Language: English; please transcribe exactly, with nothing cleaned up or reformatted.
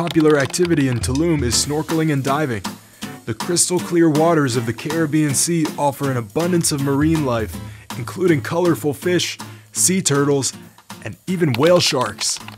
popular activity in Tulum is snorkeling and diving. The crystal clear waters of the Caribbean Sea offer an abundance of marine life, including colorful fish, sea turtles, and even whale sharks.